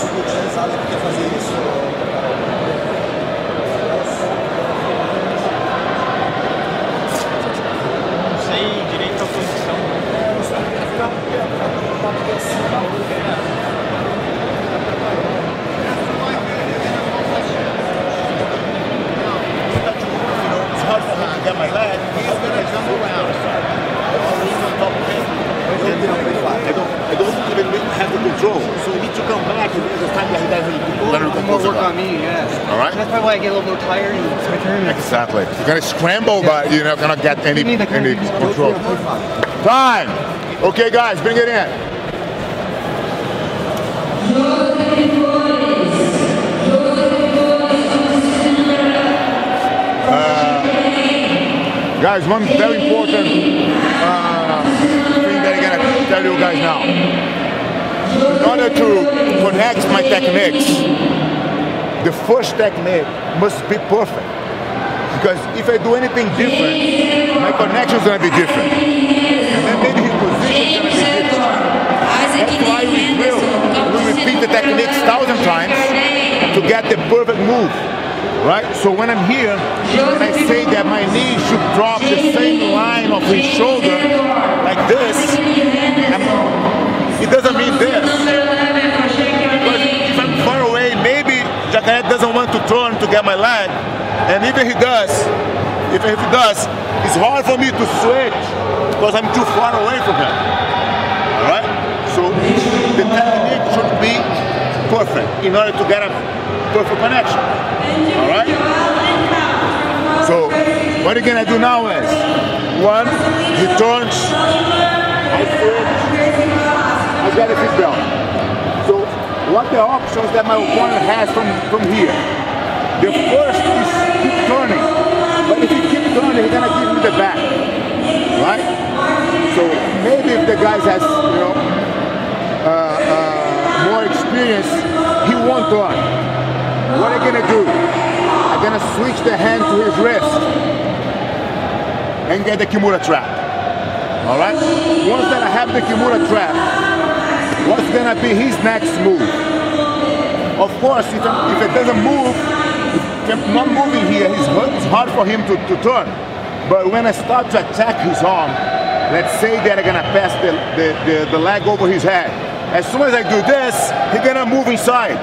sabe que quer fazer isso? Não sei direito a posição. Não sabe que ficar It's hard for him to get my leg. He's gonna jump around. I don't even have the control, so you need to come back and the time that he doesn't learn to More compose work it. on me, yes. All right? That's probably why I get a little more tired and it's my turn. Exactly. You're gonna scramble, but you're not gonna get any need the control. Time. Okay, guys, bring it in. Guys, one very important thing that I'm gonna tell you guys now. In order to connect my techniques, the first technique must be perfect. Because if I do anything different, my connection is gonna be different. And then maybe his position is gonna be different. That's why we repeat the techniques 1,000 times to get the perfect move. Right? So when I'm here, when I say that my knee should drop the same line of his shoulder, like this, it doesn't mean this. Because if I'm far away, maybe Jacaré doesn't want to turn to get my leg, and if he does, it's hard for me to switch because I'm too far away from him. Alright? So the technique should be perfect in order to get a perfect connection. Alright? So what you're gonna do now is, one, he turns, I switch, I get a seat belt. So what the options that my opponent has from here? The first is keep turning, but if he keeps turning, he's gonna give me the back. Right? So maybe if the guy has, more experience, he won't turn. What am I gonna do? I'm gonna switch the hand to his wrist and get the Kimura trap. Alright? Once that I have the Kimura trap, what's gonna be his next move? Of course, if it doesn't move, if I'm not moving here, it's hard for him to turn. But when I start to attack his arm, let's say that I'm gonna pass the leg over his head. As soon as I do this, he's gonna move inside.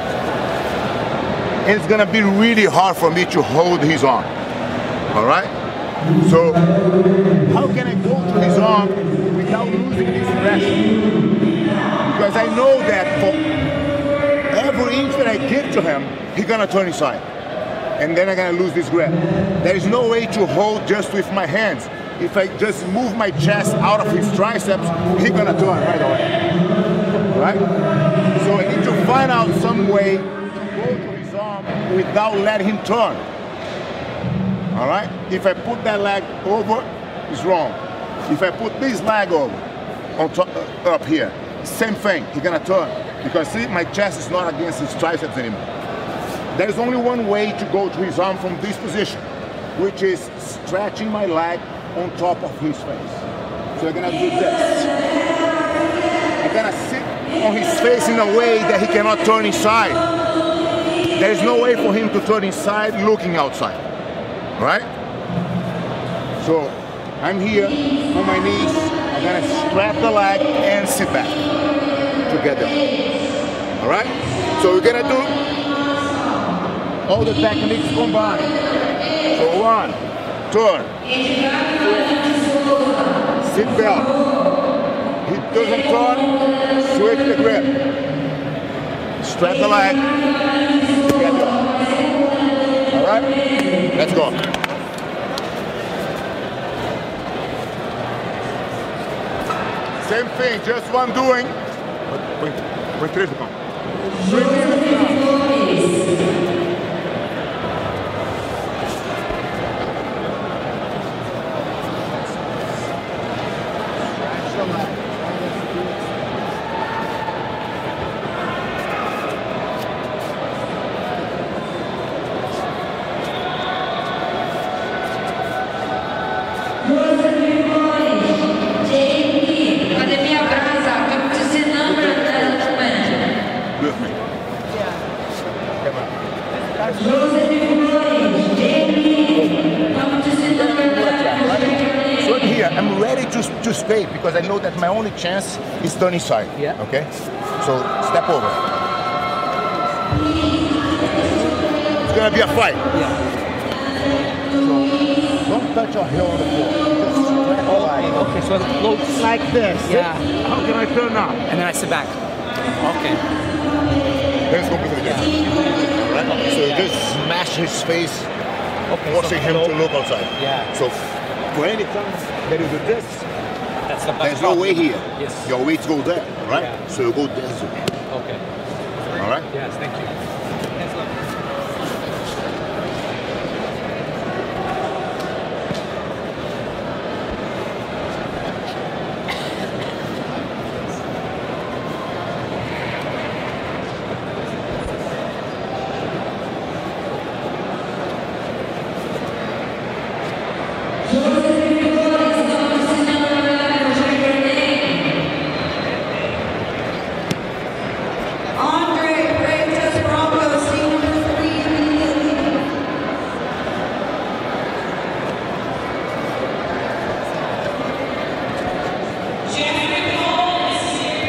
And it's gonna be really hard for me to hold his arm. Alright? So, how can I go to his arm without losing this pressure? Because I know that for every inch that I give to him, he's gonna turn inside. And then I'm gonna lose this grip. There is no way to hold just with my hands. If I just move my chest out of his triceps, he's gonna turn right away. Right? So I need to find out some way to go to his arm without letting him turn. Alright? If I put that leg over, it's wrong. If I put this leg over, on top, up here, same thing, he's gonna turn. Because see, my chest is not against his triceps anymore. There is only one way to go to his arm from this position, which is stretching my leg on top of his face. So I'm gonna do this. I'm gonna sit on his face in a way that he cannot turn inside. There is no way for him to turn inside looking outside. Right? So I'm here on my knees. I'm gonna strap the leg and sit back together. Alright? So we're gonna do all the techniques combined. So one, turn, sit belt. He doesn't turn, switch the grip. Strap the leg, together. Alright? Let's go. Same thing, just one doing. Põe três no pão. Academia Brasa, come to Sinambra, With me. here, I'm ready to stay because I know that my only chance is turning side. Yeah. Okay? So step over. It's gonna be a fight. Yeah. So don't touch your heel on the floor. Just spread the leg. Okay, so it floats. Like this. Yeah. How can I turn now? And then I sit back. Okay. That's gonna be the difference. Alright? So just smash his face, forcing him to look outside. Yeah. So for any time that you do this, That's the there's no way here. Yes. Your weight go there, right? Yeah. So you go there. Okay. Alright? Yes, thank you. Thanks a lot. Andre Freitas Bravo, seat number 3 immediately. Jeffrey Holmes.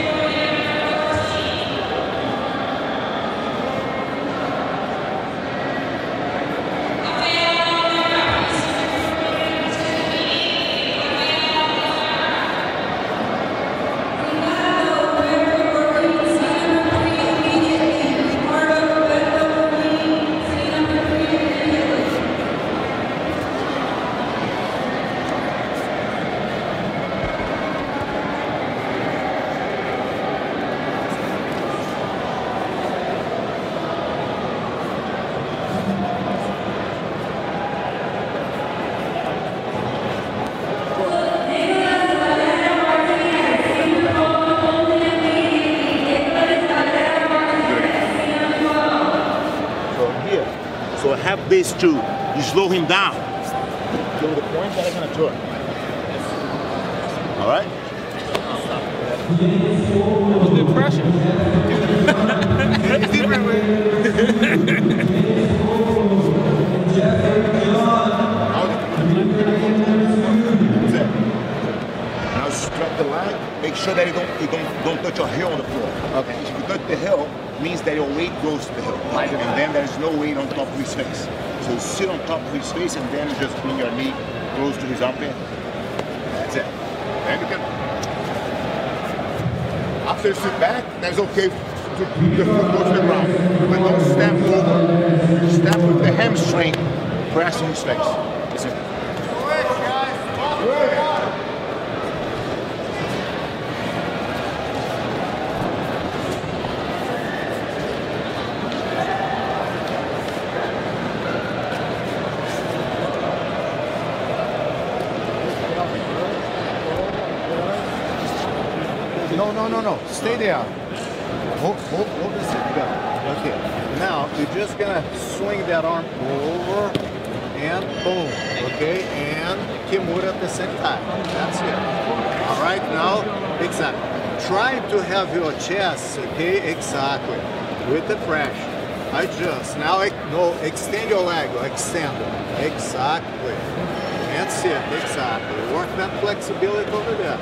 So here. So I have this to you slow him down. To the point that I'm gonna turn. Alright? Good pressure. It's different way. That's it. Now strap the line, make sure that you don't touch your heel on the floor. Okay. If you touch the heel, means that your weight goes to the heel. And then there's no weight on top of his face. So sit on top of his face and then just bring your knee close to his armpit. That's it. Then you can. After you sit back, that's okay to the foot go to the ground. But don't step over. Step with the hamstring pressing his face. That's it. No. Stay there. Hold the seat down. Okay. Now you're just gonna swing that arm over and boom. Okay, and Kimura at the same time. That's it. All right. Now, exactly. Try to have your chest. Okay, exactly. With the pressure. Adjust. Now, no. Extend your leg. Extend it. Exactly. That's it. Exactly. Work that flexibility over there.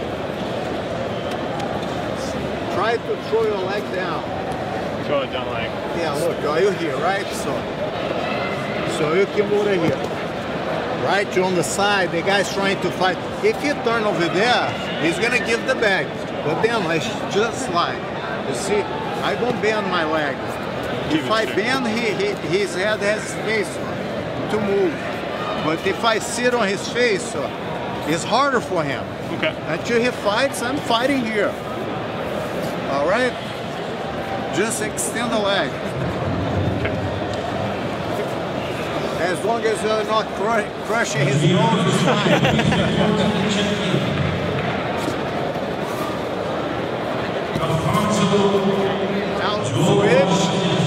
Try to throw your leg down. Throw it down like. Yeah, look, are you here, right? So you can move here. Right, you're on the side, the guy's trying to fight. If you turn over there, he's gonna give the back. But then I just like, you see, I don't bend my leg. If I bend, his head has space to move. But if I sit on his face, it's harder for him. Okay. Until he fights, I'm fighting here. All right? Just extend the leg. As long as you're not crushing his nose, it's fine. Now switch.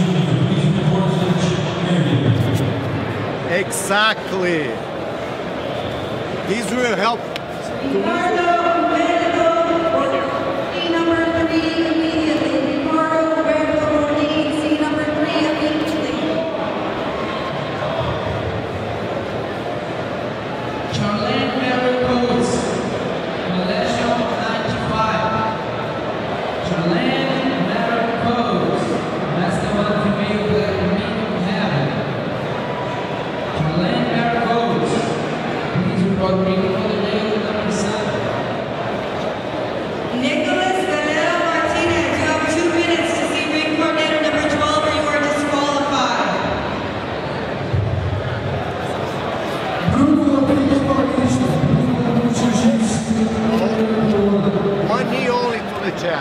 Exactly. These will help. Charlene Mary Coates.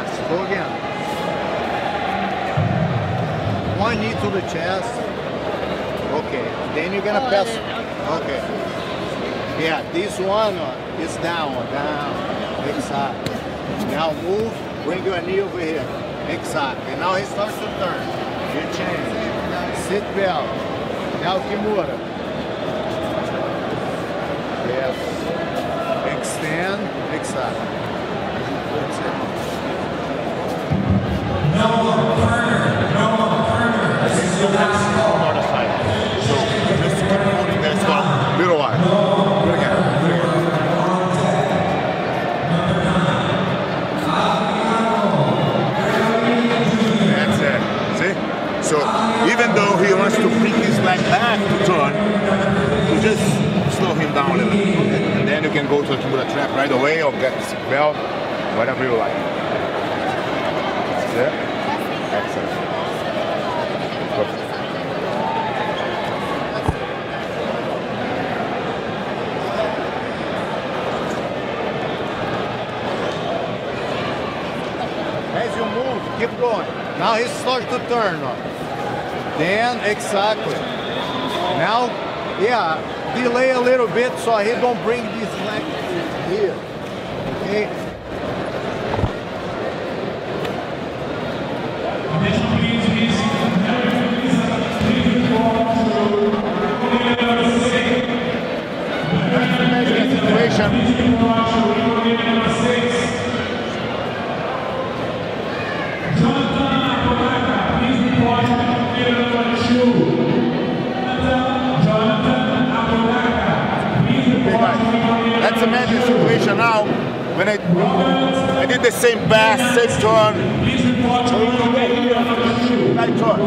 Go again. One knee to the chest. Okay. Then you're gonna pass. Okay. Yeah, this one is down. Exactly. Now move. Bring your knee over here. Exactly. Now he starts to turn. You change. Sit belt. Now Kimura. Yes. Extend. Exactly. Other side. So just keep holding that spot a little while. Do it again. That's it. See? So even though he wants to bring his leg back to turn, you just slow him down a little bit. And then you can go to the Kimura trap right away or get the seat belt, whatever you like. That's it. Excellent. Perfect. As you move, keep going. Now he starts to turn. Then, exactly. Now, yeah, delay a little bit so he don't bring this leg here. Okay? That's a magic situation now. When I did the same pass, same turn, I turn.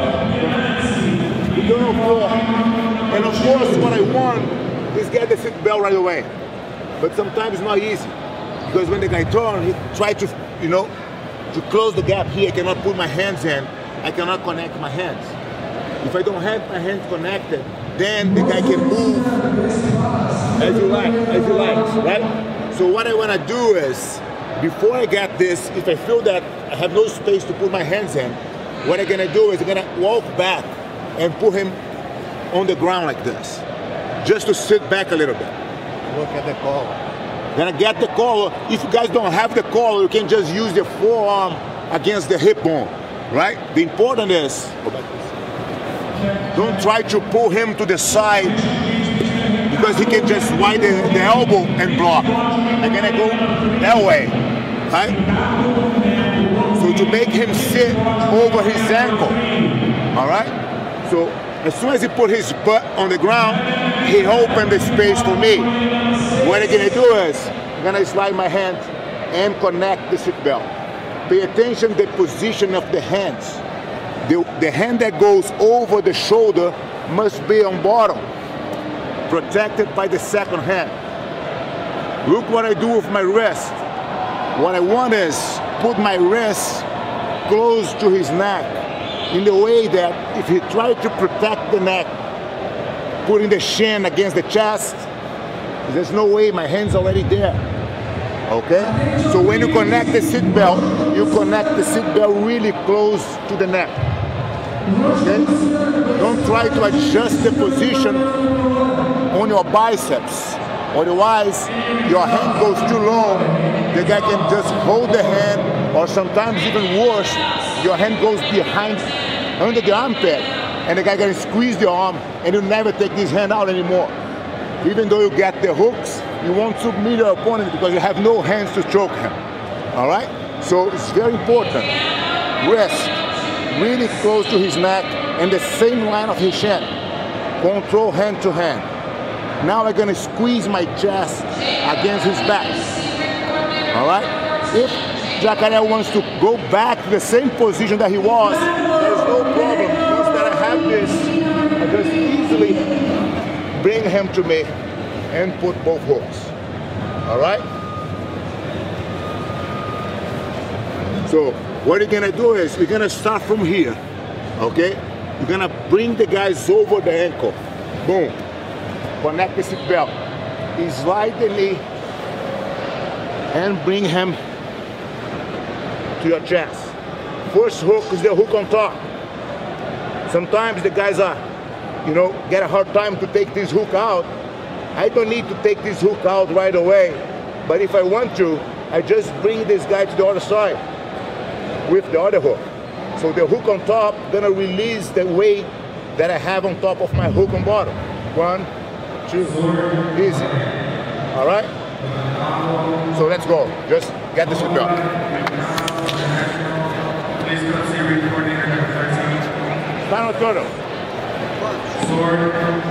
And of course, what I want is get the seat belt right away. But sometimes it's not easy because when the guy turns, he tries to, to close the gap here. I cannot put my hands in. I cannot connect my hands. If I don't have my hands connected, then the guy can move as you like, right? So what I want to do is, before I get this, if I feel that I have no space to put my hands in, what I'm going to do is I'm going to walk back and put him on the ground like this, just to sit back a little bit. Look at the collar. Gonna get the collar. If you guys don't have the collar, you can just use the forearm against the hip bone, right? The important is, don't try to pull him to the side because he can just widen the elbow and block. I'm gonna go that way, right? So to make him sit over his ankle, all right? So as soon as he put his butt on the ground, he opened the space for me. What I'm gonna do is, I'm gonna slide my hand and connect the seat belt. Pay attention to the position of the hands. The hand that goes over the shoulder must be on bottom, protected by the second hand. Look what I do with my wrist. What I want is put my wrist close to his neck in the way that if he tried to protect the neck, putting the shin against the chest, there's no way, my hand's already there. Okay? So when you connect the seat belt, you connect the seat belt really close to the neck. Okay? Don't try to adjust the position on your biceps. Otherwise, your hand goes too long, the guy can just hold the hand, or sometimes even worse, your hand goes behind, under the armpit, and the guy can squeeze the arm, and you never take his hand out anymore. Even though you get the hooks, you won't submit your opponent because you have no hands to choke him. All right? So it's very important. Wrist really close to his neck and the same line of his shin. Control hand to hand. Now I'm gonna squeeze my chest against his back. All right? If Jacaré wants to go back to the same position that he was, there's no problem. Once that I have this, I just easily bring him to me and put both hooks. All right? So what you're gonna do is, you're gonna start from here, okay? You're gonna bring the guys over the ankle. Boom. Connect the seat belt. Slide the knee and bring him to your chest. First hook is the hook on top. Sometimes the guys are, get a hard time to take this hook out. I don't need to take this hook out right away, but if I want to, I just bring this guy to the other side with the other hook. So the hook on top gonna release the weight that I have on top of my hook on bottom. 1, 2, easy. All right? So let's go. Just get this hook up. Please come see recording number 13. Final turtle. Sword.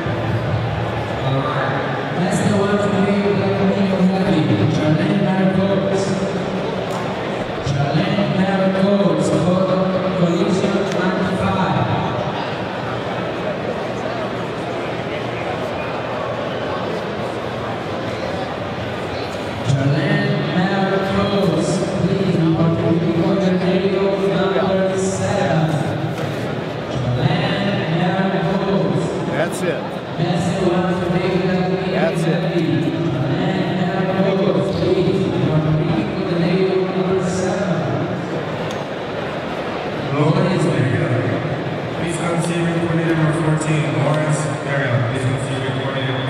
That's the one for me with the heavy. Charlene Marcos. Charlene Marcos for collision 25. Charlene Marcos, please, for the radio number 7. Charlene Marcos. That's it. That's the one for me. That's it. Lawrence Mario. Please come see recording number 14. Lawrence Mario. Please come see recording number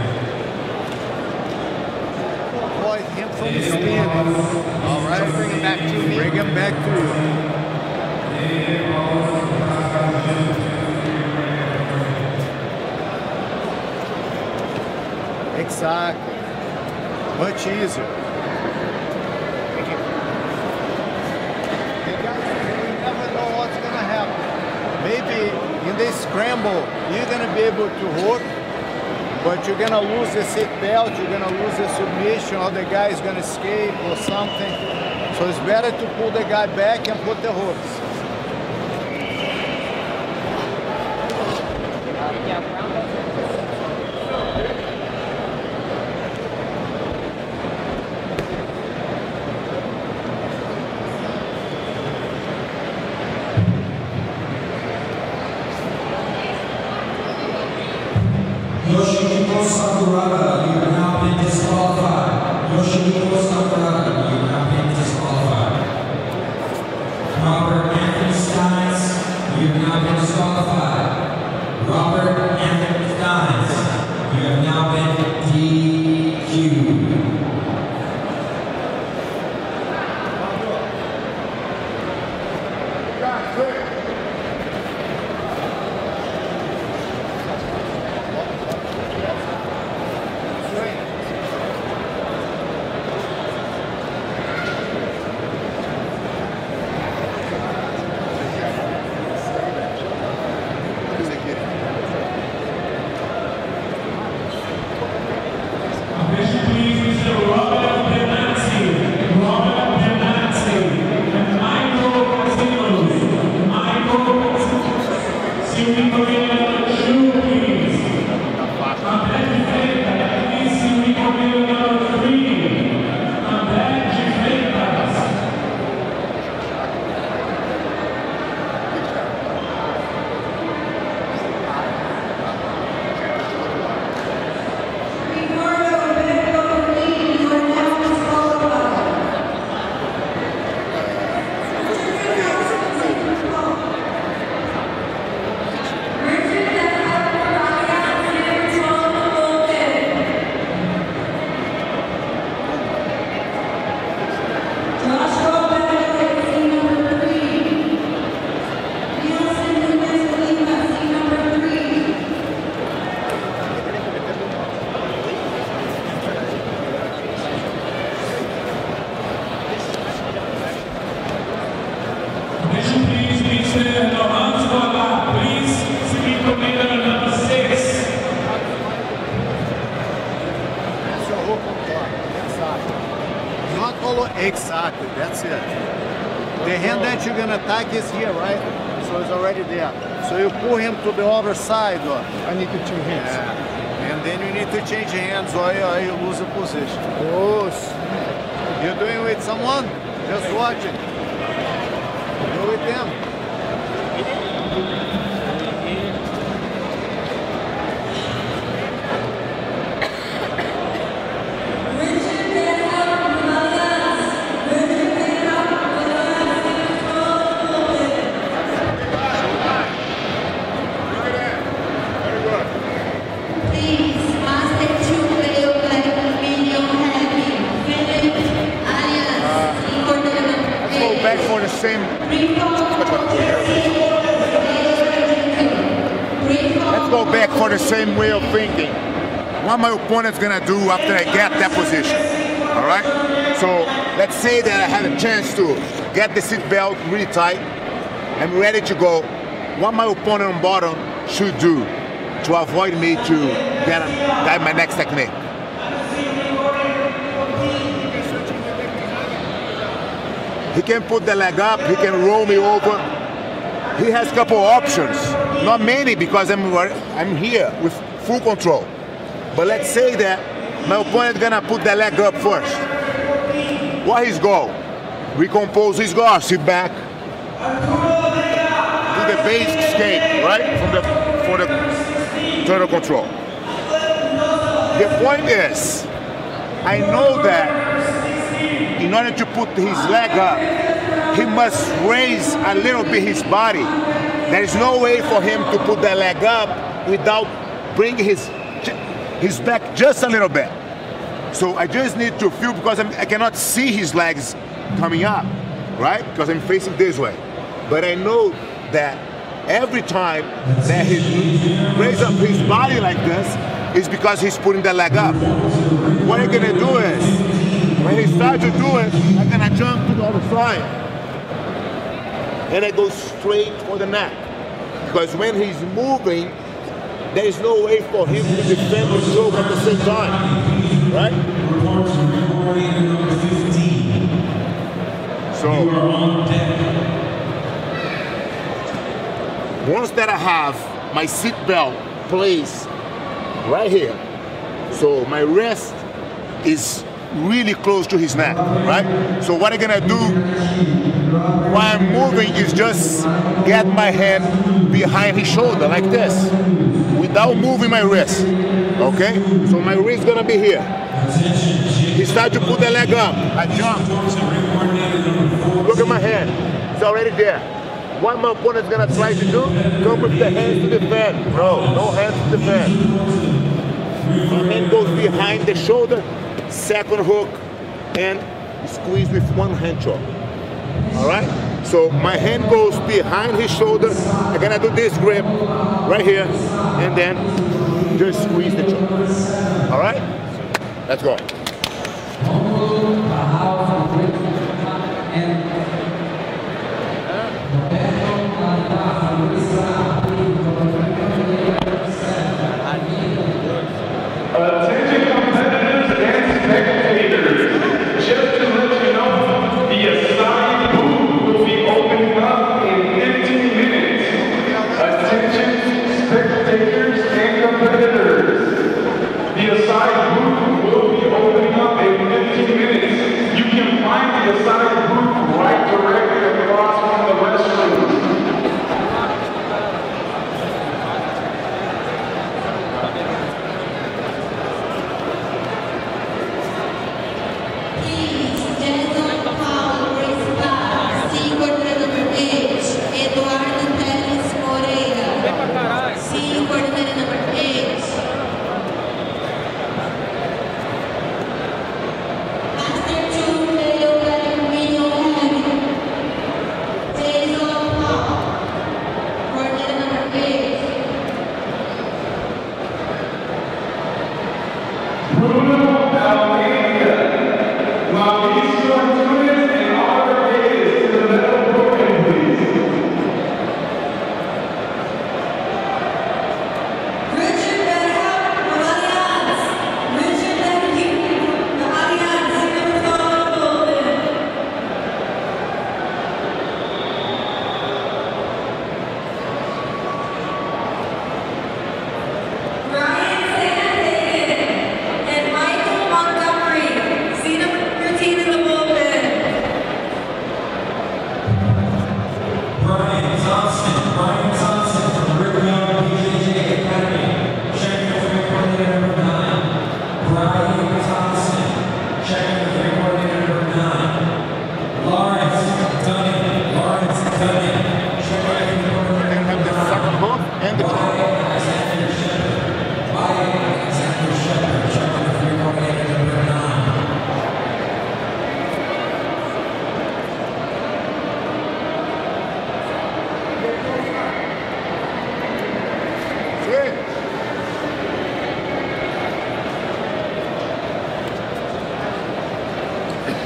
14. Avoid him from the spin. All right. Bring him back to me. Bring him back to you. Exactly. Much easier. Hey guys, you never know what's going to happen. Maybe in this scramble, you're going to be able to hook, but you're going to lose the seat belt, you're going to lose the submission, or the guy is going to escape or something. So it's better to pull the guy back and put the hooks. Yoshihiko Sakurada, you have now been disqualified. Yoshihiko Sakurada, you have now been disqualified. Robert Anthony Steins, you have now been disqualified. Robert Anthony Steins, you have now been DQ'd. Exactly, that's it. The hand that you're gonna attack is here, right? So it's already there. So you pull him to the other side. I need to change hands. Yeah. And then you need to change hands or you lose a position. Close. You're doing with someone? Just watch it. Do with them. Richard Van Houten, same. Let's go back for the same way of thinking. What my opponent's gonna do after I get that position. All right? So let's say that I have a chance to get the seat belt really tight. I'm ready to go. What my opponent on bottom should do to avoid me to get my next technique. He can put the leg up, he can roll me over. He has a couple options. Not many because I'm here with full control. But let's say that my opponent gonna put the leg up first. What his goal? Recompose his guard, sit back. Do the base escape, right? For the turtle control. The point is, I know that in order to put his leg up, he must raise a little bit his body. There is no way for him to put the leg up without bringing his back just a little bit. So I just need to feel, because I cannot see his legs coming up, right? Because I'm facing this way. But I know that every time that he raises up his body like this, is because he's putting the leg up. What I'm gonna do is, when he starts to do it, I'm gonna jump to the other side. And I go straight for the neck. Because when he's moving, there is no way for him to defend the choke at the same time, right? So, once that I have my seat belt placed right here, so my wrist is really close to his neck, right? So what I'm gonna do while I'm moving is just get my hand behind his shoulder like this, without moving my wrist, okay? So my wrist gonna be here. He starts to put the leg up, I jump. Look at my hand, it's already there. What my opponent's gonna try to do, come with the hands to defend. No hands to defend. My hand goes behind the shoulder, second hook, and squeeze with one hand choke. All right? So my hand goes behind his shoulder. I'm gonna do this grip right here, and then just squeeze the choke. All right? Let's go. Attention competitors and spectators, just to let you know, the assigned booth will be opening up in 15 minutes. Attention spectators and competitors, the assigned booth will be opening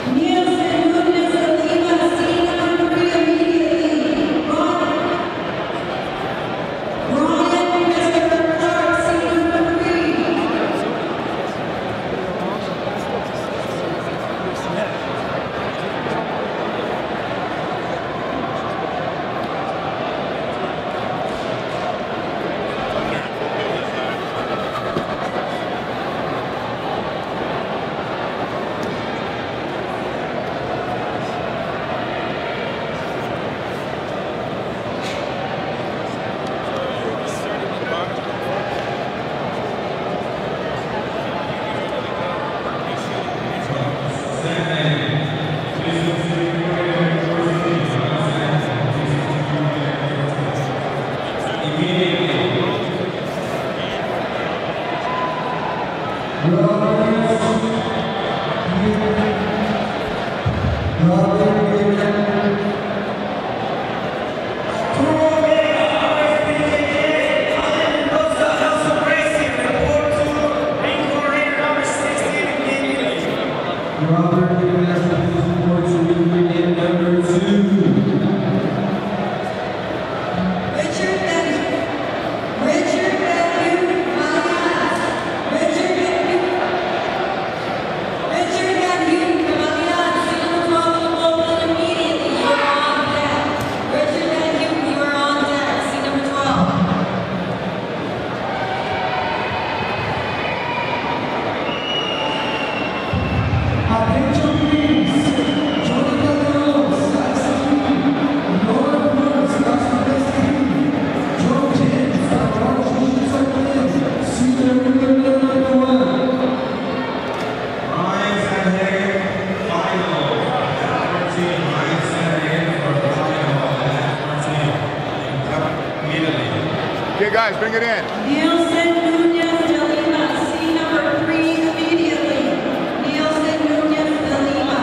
Nielsen Nunez de Lima, seat number 3 immediately. Brian Christopher Clark, seat number 3. Okay, guys, bring it in. Nielsen Nunez de Lima, seat number 3 immediately. Nielsen Nunez de Lima.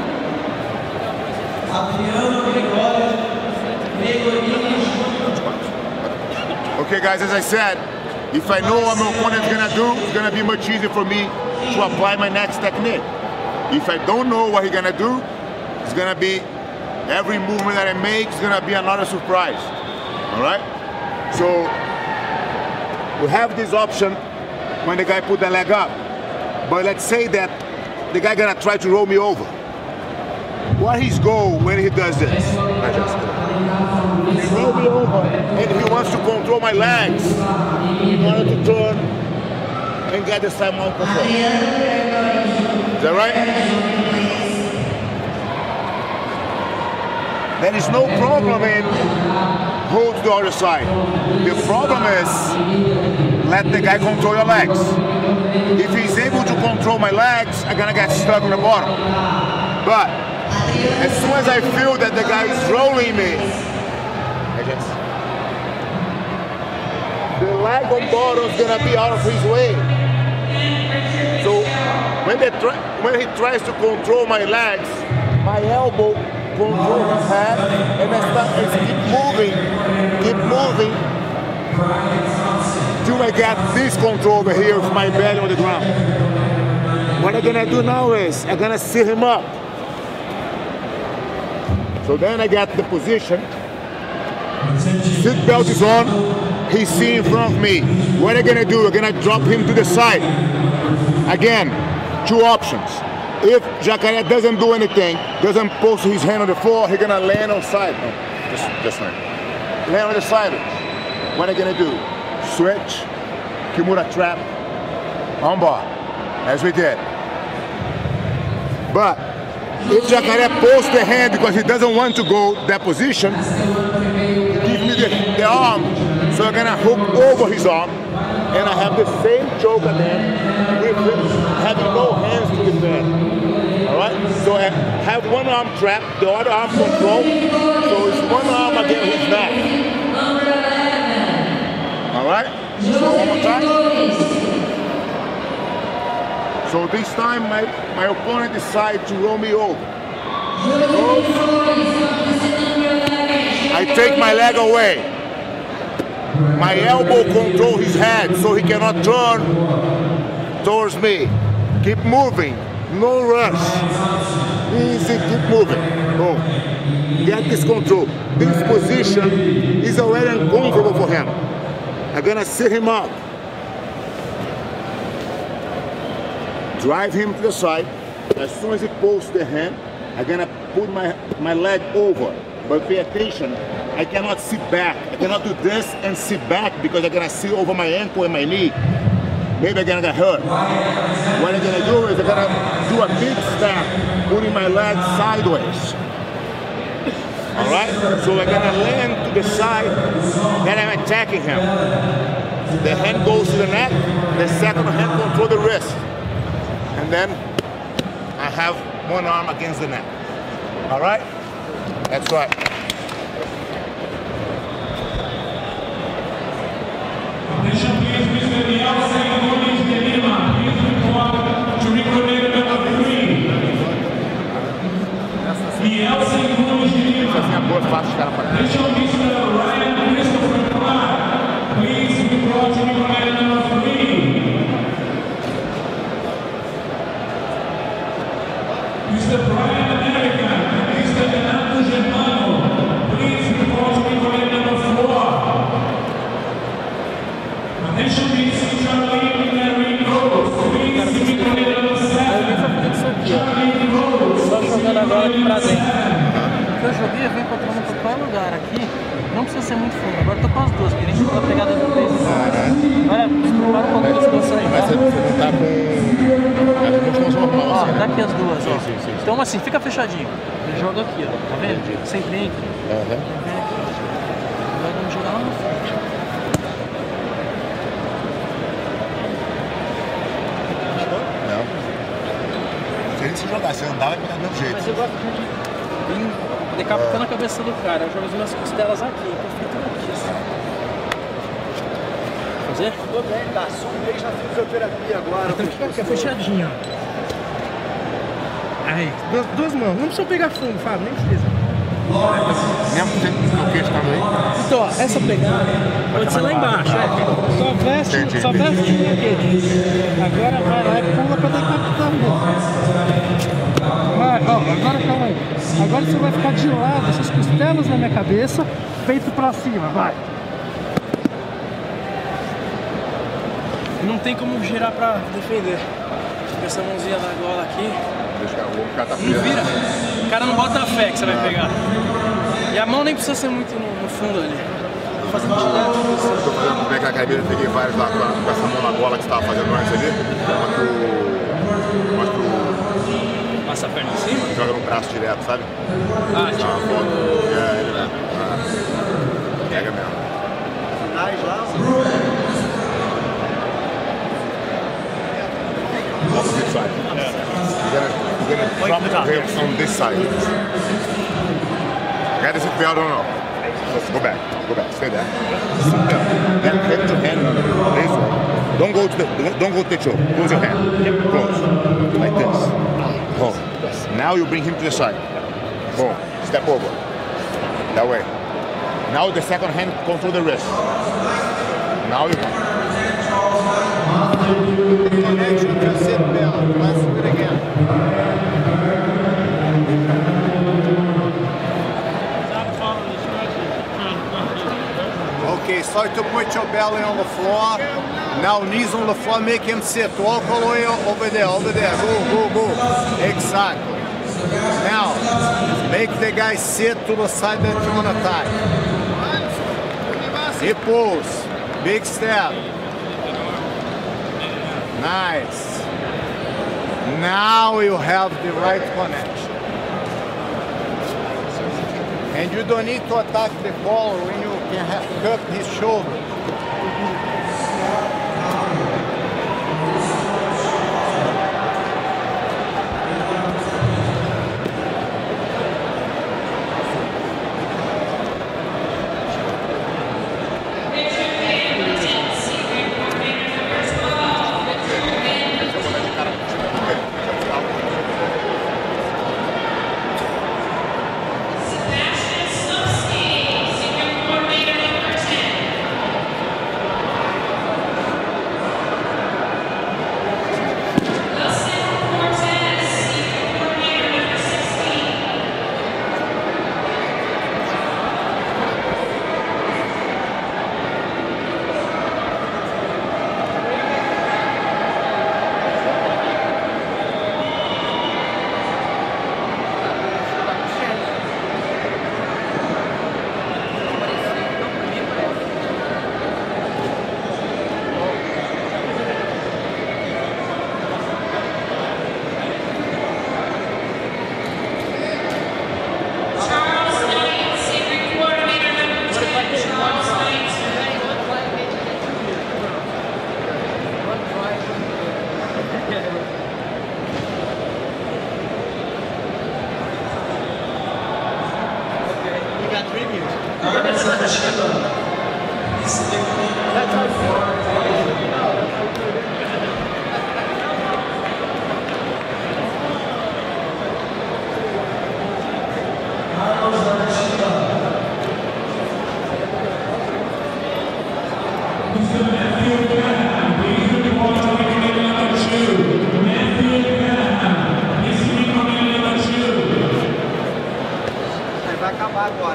Okay, guys, as I said, if I know what my opponent is gonna do, it's gonna be much easier for me to apply my next technique. If I don't know what he's gonna do, it's gonna be every movement that I make is gonna be another surprise. All right? So we have this option when the guy put the leg up. But let's say that the guy gonna try to roll me over. What his goal when he does this? He roll me over and he wants to control my legs in order to turn and get the side mount control. Is that right? There is no problem in hold the other side. The problem is let the guy control your legs. If he's able to control my legs, I'm gonna get stuck on the bottom. But as soon as I feel that the guy is rolling me, the leg on bottom is gonna be out of his way. So when he tries to control my legs, my elbow control his head, and I keep moving till I get this control over here with my belly on the ground. What I'm gonna do now is I'm gonna sit him up. So then I get the position. Seat belt is on. He's sitting in front of me. What I'm gonna do? I'm gonna drop him to the side. Again, two options. If Jacaré doesn't do anything, doesn't post his hand on the floor, he's gonna land on side. No, just land. Land on the side. What I'm gonna do? Switch, Kimura trap, on bar, as we did. But if Jacaré posts the hand because he doesn't want to go that position, give me the arm, so I'm gonna hook over his arm, and I have the same choke again, with having no hands to defend. All right, so I have one arm trapped, the other arm control, so it's one arm against his neck. All right, so one more time. So this time my opponent decides to roll me over. I take my leg away. My elbow controls his head so he cannot turn towards me. Keep moving, no rush. like this control. This position is already uncomfortable for him. I'm gonna sit him up. Drive him to the side. As soon as he pulls the hand, I'm gonna put my leg over. But pay attention, I cannot sit back. I cannot do this and sit back because I'm gonna sit over my ankle and my knee. Maybe I'm gonna get hurt. What I'm gonna do is I'm gonna do a big step, putting my leg sideways. All right? So I'm gonna land to the side, then I'm attacking him. The hand goes to the neck, the second hand control the wrist. And then I have one arm against the neck. All right? That's right. Attention please, Mr. Nielsen Nunes de Lima. Please report to recording number 3. Nielsen Nunes de Lima. Attention Mr. Ryan Christopher Clark. Please report to recording number 3. Mr. Brian American and Mr. Renato Germano. Please report to recording number 4. Attention please, Charlie Larry Rose. Please recording number 7. Charlie Rose. Só jogando agora aqui pra dentro. Eu joguei, eu venho encontrando em qualquer lugar aqui. Não precisa ser muito fundo. Agora eu tô com as duas, porque a gente tá na pegada do 3. Olha, prepara um pouco das coisas aí. Mas você tá com a musculação normal, Ó, assim, né? daqui as duas, ó. Sim. Então assim, fica fechadinho. Ele joga aqui, ó. Tá vendo? Sem bem aqui. Aham. Agora vamos jogar lá no frente. Não. Se a gente se jogar, se andar, vai pegar do mesmo jeito. Mas eu gosto de vir decapitando a cabeça do cara. Eu jogo as minhas costelas aqui, eu fico aqui assim. Fazer? Tô bem, tá? Só um mês na fisioterapia agora. Tem que ficar fechadinho, ó. Aí, duas mãos. Não precisa pegar fundo, Fábio, nem precisa. Mesmo que o queixo tá aí. Então, ó, essa pegada pode ser lá embaixo, ó. Só veste aqui. Agora vai lá e pula pra decapitar o mundo. Vai, ó, agora calma aí. Agora você vai ficar de lado, essas costelas na minha cabeça, peito pra cima, vai. Não tem como girar pra defender. Essa mãozinha da gola aqui. Deixa o cara tá Não preso. vira. O cara não bota a fé que você vai pegar. E a mão nem precisa ser muito no fundo ali. Tô fazendo direto. Tô fazendo bem aquela cabeça, peguei vários lá com essa mão na gola que você tava fazendo antes ali. Mostra o. Passa a perna em cima? Joga no braço direto, sabe? Ah, tipo. Ele mesmo. Pega mesmo. Finais lá. Opposite side. You're gonna drop him on this side. Got to sit down, no. Let's go back, stay there. Sit down. Then hand to hand, this way. Don't go to the choke. Close your hand. Close. Like this. Boom. Now you bring him to the side. Boom. Step over. That way. Now the second hand control the wrist. Now you Connection to sit down. Let's do it again. Okay, start to put your belly on the floor. Now knees on the floor, make him sit. Walk all the way over there. Go. Exactly. Now, make the guy sit to the side that you want to tie. He pulls. Big step. Nice. Now you have the right connection. And you don't need to attack the collar when you can cup his shoulder. Vai acabar agora.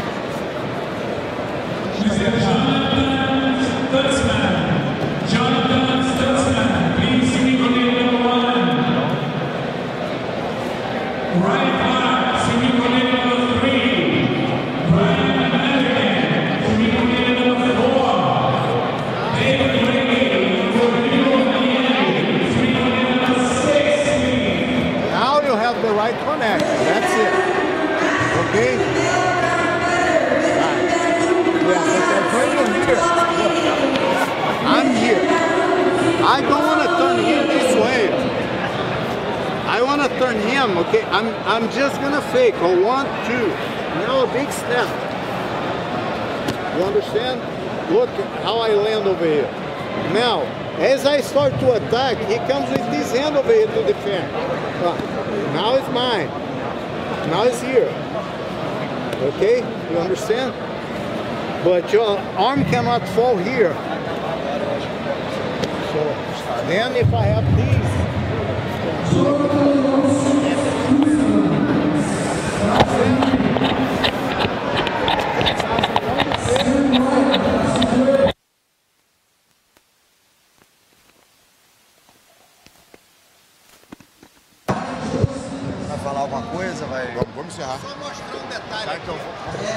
Now you have the right connection. That's it. Okay? Right. Yeah, but that's right here. Look. I'm here. I don't want to turn him this way. I want to turn him, okay? I'm just gonna fake a 1, 2. Now a big step. You understand? Look how I land over here. Now, as I start to attack, he comes with this hand over here to defend. Now it's mine. Now it's here. Okay? You understand? But your arm cannot fall here. So then if I have these, Vai falar alguma coisa? Vai... Vamos encerrar. só mostrar um detalhe. Tá, então,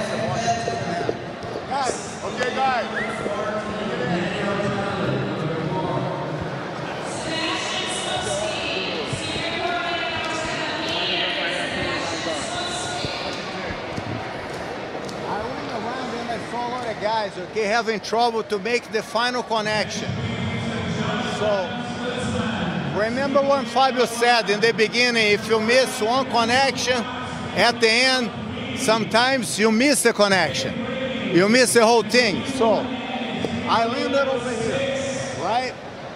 guys, okay, guys. I went around and I saw a lot of guys, okay, having trouble to make the final connection. So, remember what Fabio said in the beginning, if you miss one connection, at the end, sometimes you miss the connection. You miss the whole thing. So, I landed over here, right?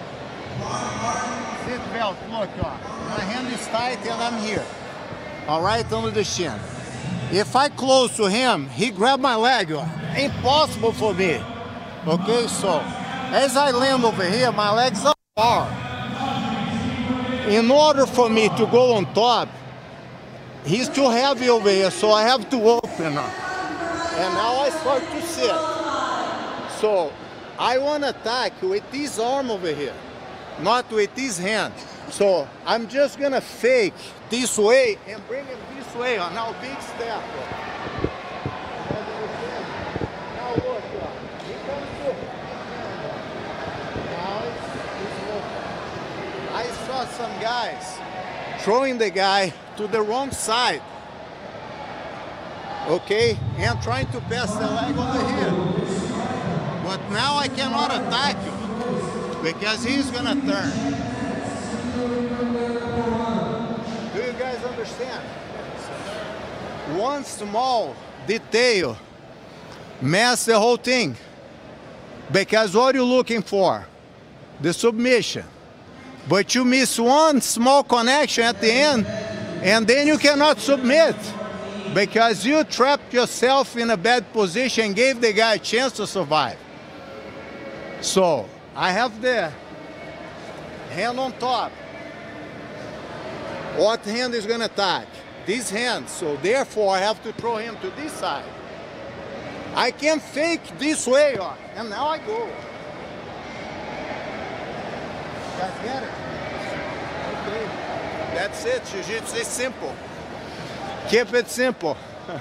Seat belt, look, my hand is tight and I'm here. All right, under the shin. If I close to him, he grabbed my leg. Impossible for me. Okay, so as I land over here, my legs are far. In order for me to go on top, he's too heavy over here, so I have to open up. And now I start to sit. So I want to attack with this arm over here, not with this hand. So I'm just gonna fake this way and bring him this way. Now big step. Now look, he comes to. Now it's low. I saw some guys throwing the guy to the wrong side. Okay, and trying to pass the leg over here. But now I cannot attack him because he's gonna turn. Do you guys understand? One small detail messes the whole thing. Because what are you looking for? The submission. But you miss one small connection at the end, and then you cannot submit. Because you trapped yourself in a bad position and gave the guy a chance to survive. So, I have the hand on top. What hand is gonna attack? This hand, so therefore I have to throw him to this side. I can fake this way, and now I go. You guys get it? Okay. That's it, Jiu-Jitsu is simple. Keep it simple.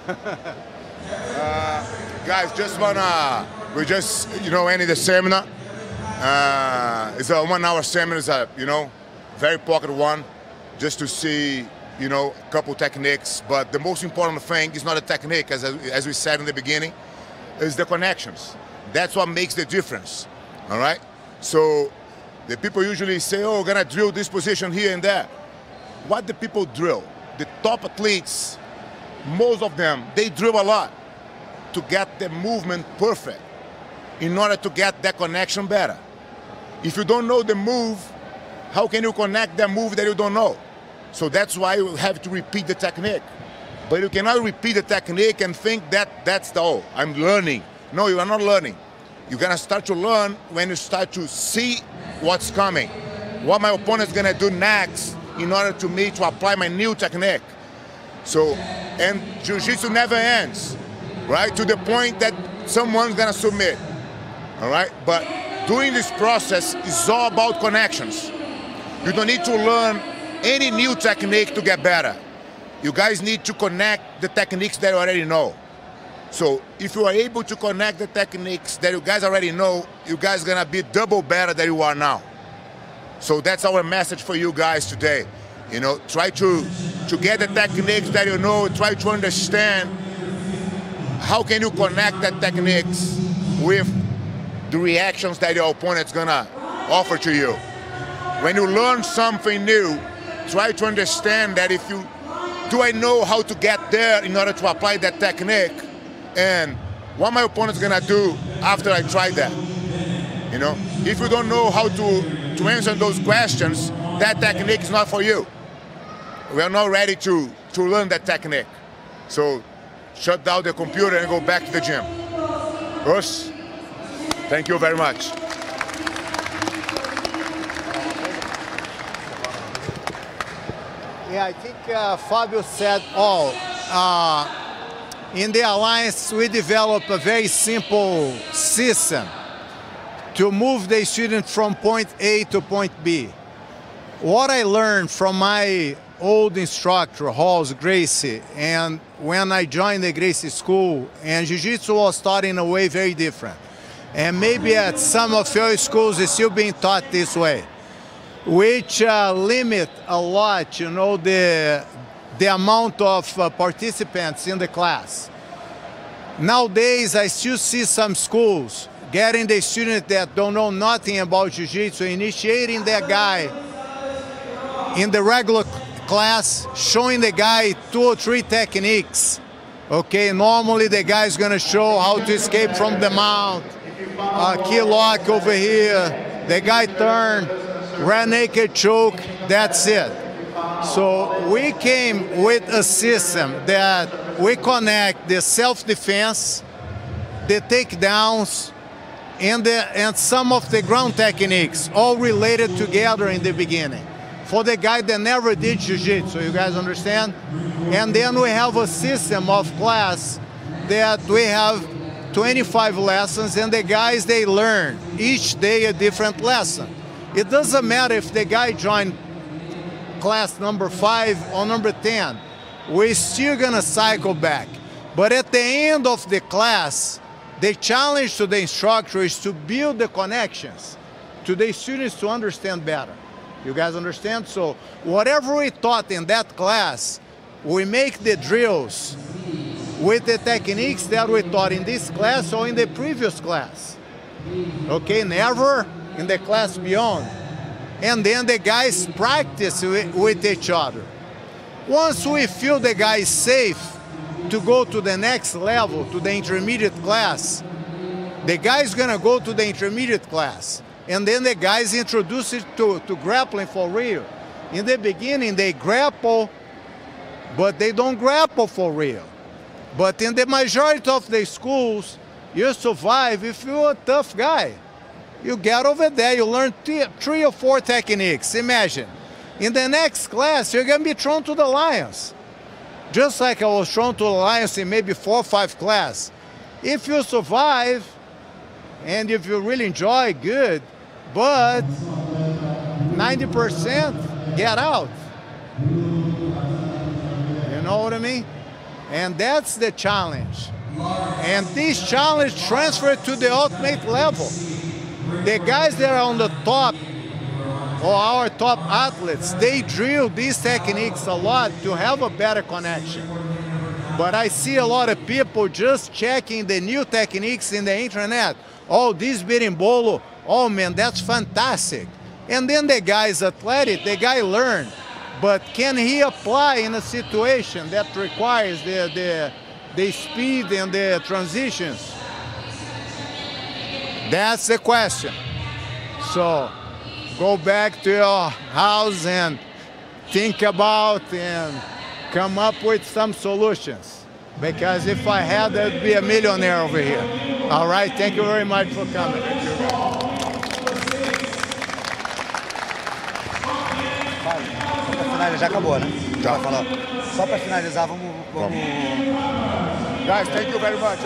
Guys, just we just, ended the seminar. It's a 1 hour seminar, it's a, very pocket one, just to see, a couple techniques. But the most important thing is not a technique, as we said in the beginning, is the connections. That's what makes the difference, all right? So the people usually say, oh, we're gonna drill this position here and there. What the people drill? The top athletes, most of them, they drill a lot. to get the movement perfect, in order to get that connection better. If you don't know the move, how can you connect that move that you don't know? So that's why you have to repeat the technique. But you cannot repeat the technique and think that that's the, oh, I'm learning. No, you are not learning. You're gonna start to learn when you start to see what's coming. What my opponent's gonna do next in order to me to apply my new technique. So, and Jiu-Jitsu never ends, right? To the point that someone's gonna submit, all right? But during this process, it's all about connections. You don't need to learn any new technique to get better. You guys need to connect the techniques that you already know. So if you are able to connect the techniques that you guys already know, you guys are gonna be double better than you are now. So that's our message for you guys today. You know, try to get the techniques that you know, try to understand how can you connect the techniques with the reactions that your opponent's gonna offer to you. When you learn something new, try to understand that if you, do I know how to get there in order to apply that technique? And what my opponent's gonna do after I try that? You know, if you don't know how to answer those questions, that technique is not for you. We are not ready to learn that technique. So shut down the computer and go back to the gym. Russ, thank you very much. Yeah, I think Fabio said all. In the Alliance, we developed a very simple system to move the student from point A to point B. What I learned from my old instructor, Halls Gracie, and when I joined the Gracie School, and Jiu-Jitsu was taught in a way very different. And maybe at some of your schools it's still being taught this way, which limit a lot, you know, the amount of participants in the class. Nowadays, I still see some schools getting the students that don't know nothing about Jiu-Jitsu, initiating that guy in the regular class, showing the guy 2 or 3 techniques. Okay, normally the guy is gonna show how to escape from the mount, key lock over here, the guy turn, rear naked choke, that's it. So we came with a system that we connect the self-defense, the takedowns, and some of the ground techniques, all related together in the beginning. For the guy that never did Jiu-Jitsu, you guys understand? And then we have a system of class that we have 25 lessons, and the guys, they learn each day a different lesson. It doesn't matter if the guy joined class number 5 or number 10, we're still gonna cycle back. But at the end of the class, the challenge to the instructor is to build the connections to the students to understand better. You guys understand? So whatever we taught in that class, we make the drills with the techniques that we taught in this class or in the previous class. Okay, never in the class beyond. And then the guys practice with each other. Once we feel the guy is safe to go to the next level, to the intermediate class, the guy's gonna go to the intermediate class. And then the guys introduce it to grappling for real. In the beginning, they grapple, but they don't grapple for real. But in the majority of the schools, you survive if you're a tough guy. You get over there, you learn 3 or 4 techniques. Imagine, in the next class, you're gonna be thrown to the lions. Just like I was thrown to the lions in maybe 4 or 5 classes. If you survive, and if you really enjoy, good, but 90% get out. You know what I mean? And that's the challenge. And this challenge transferred to the ultimate level. The guys that are on the top, or our top athletes, they drill these techniques a lot to have a better connection. But I see a lot of people just checking the new techniques in the internet. Oh, this berimbolo, oh man, that's fantastic. And then the guy is athletic, the guy learned. But can he apply in a situation that requires the the speed and the transitions? That's the question. So go back to your house and think about and come up with some solutions. Because if I had, I'd be a millionaire over here. All right, thank you very much for coming. Já acabou, né? Já falou. Só para finalizar, vamos... Guys, thank you very much.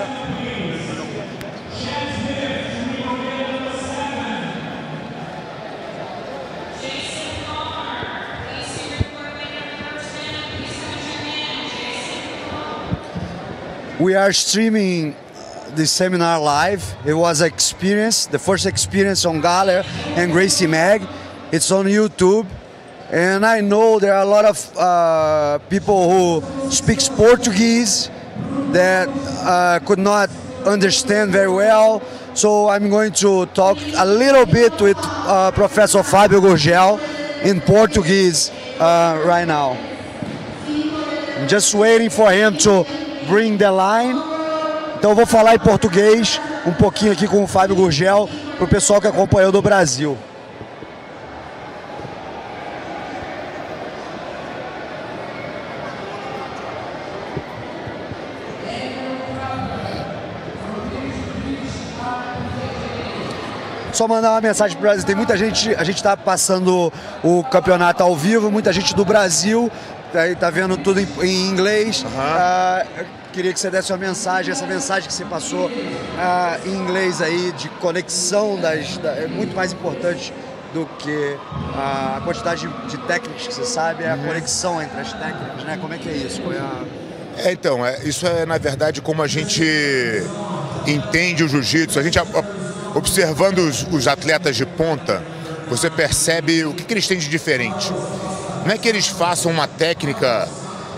We are streaming the seminar live. It was an experience, the first experience on Galler and Gracie Mag. It's on YouTube. And I know there are a lot of people who speaks Portuguese that could not understand very well. So I'm going to talk a little bit with Professor Fábio Gurgel in Portuguese right now. I'm just waiting for him to bring the line. Então eu vou falar em português um pouquinho aqui com o Fábio Gurgel para o pessoal que acompanhou do Brasil. Só mandar uma mensagem para o Brasil. Tem muita gente, a gente está passando o campeonato ao vivo, muita gente do Brasil, tá vendo tudo em inglês. Eu queria que você desse uma mensagem, essa mensagem que você passou em inglês aí, de conexão, é muito mais importante do que a quantidade de técnicas que você sabe, é a conexão entre as técnicas, né? Como é que é isso? Então, isso é na verdade como a gente entende o jiu-jitsu. A gente observando os atletas de ponta, você percebe o que eles têm de diferente. Não é que eles façam uma técnica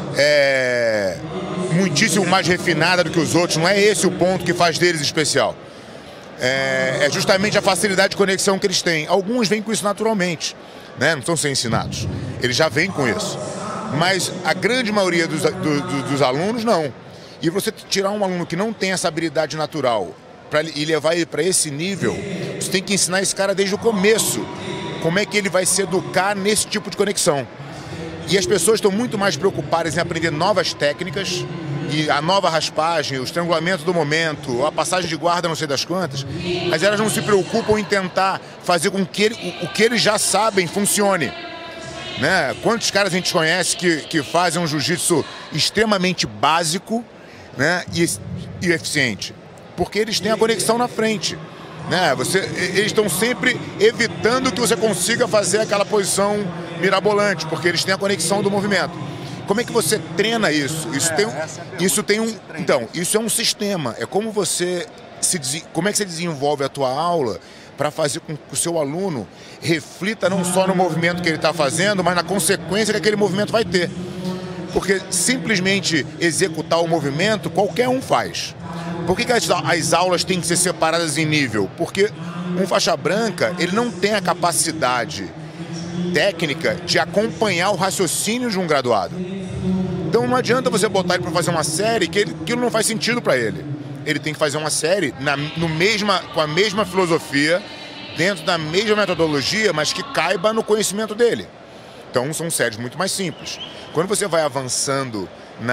muitíssimo mais refinada do que os outros, não é esse o ponto que faz deles especial. É justamente a facilidade de conexão que eles têm. Alguns vêm com isso naturalmente, né? Não estão sendo ensinados. Eles já vêm com isso. Mas a grande maioria dos alunos, não. E você tirar um aluno que não tem essa habilidade natural e levar ele para esse nível, você tem que ensinar esse cara desde o começo como é que ele vai se educar nesse tipo de conexão. E as pessoas estão muito mais preocupadas em aprender novas técnicas, e a nova raspagem, o estrangulamento do momento, a passagem de guarda, não sei das quantas, mas elas não se preocupam em tentar fazer com que o que eles já sabem funcione. Né? Quantos caras a gente conhece que fazem um jiu-jitsu extremamente básico, né, e eficiente? Porque eles têm a conexão na frente. Né? Eles estão sempre evitando que você consiga fazer aquela posição mirabolante, porque eles têm a conexão do movimento. Como é que você treina isso? Isso é um sistema. É como como é que você desenvolve a tua aula para fazer com que o seu aluno reflita não só no movimento que ele está fazendo, mas na consequência que aquele movimento vai ter. Porque simplesmente executar o movimento, qualquer um faz. Por que as aulas têm que ser separadas em nível? Porque um faixa branca, ele não tem a capacidade técnica de acompanhar o raciocínio de um graduado. Então não adianta você botar ele para fazer uma série que aquilo não faz sentido para ele. Ele tem que fazer uma série com a mesma filosofia, dentro da mesma metodologia, mas que caiba no conhecimento dele. Então são séries muito mais simples. Quando você vai avançando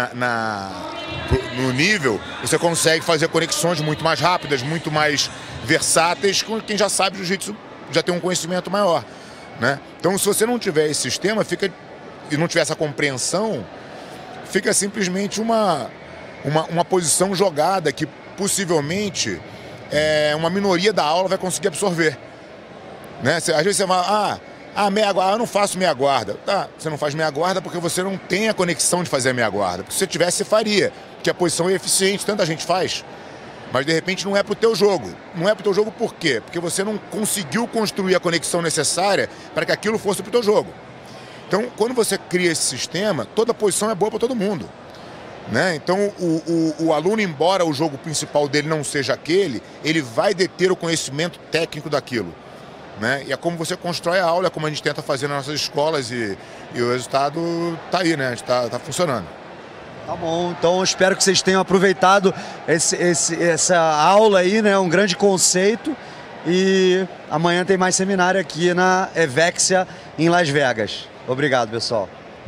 no nível, você consegue fazer conexões muito mais rápidas, muito mais versáteis, com quem já sabe jiu-jitsu, já tem um conhecimento maior. Né? Então, se você não tiver esse sistema e não tiver essa compreensão, fica simplesmente uma posição jogada que possivelmente uma minoria da aula vai conseguir absorver. Né? Às vezes você vai, meia guarda, eu não faço meia guarda. Tá, você não faz meia guarda porque você não tem a conexão de fazer a meia guarda. Porque se você tivesse, você faria, porque a posição é eficiente, tanta gente faz. Mas de repente não é para o teu jogo. Não é para o teu jogo por quê? Porque você não conseguiu construir a conexão necessária para que aquilo fosse para o teu jogo. Então, quando você cria esse sistema, toda posição é boa para todo mundo. Né? Então, o aluno, embora o jogo principal dele não seja aquele, ele vai deter o conhecimento técnico daquilo. Né? E é como você constrói a aula, é como a gente tenta fazer nas nossas escolas e o resultado está aí, né? Está funcionando. Tá bom, então eu espero que vocês tenham aproveitado essa aula aí, né? Um grande conceito. E amanhã tem mais seminário aqui na Evexia em Las Vegas. Obrigado, pessoal.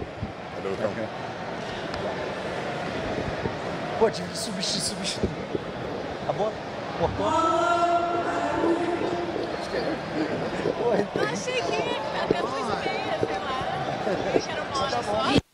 Pô, tive que substituir. Acabou? Cortou? Achei que até 2h30, sei lá. Deixaram uma hora só.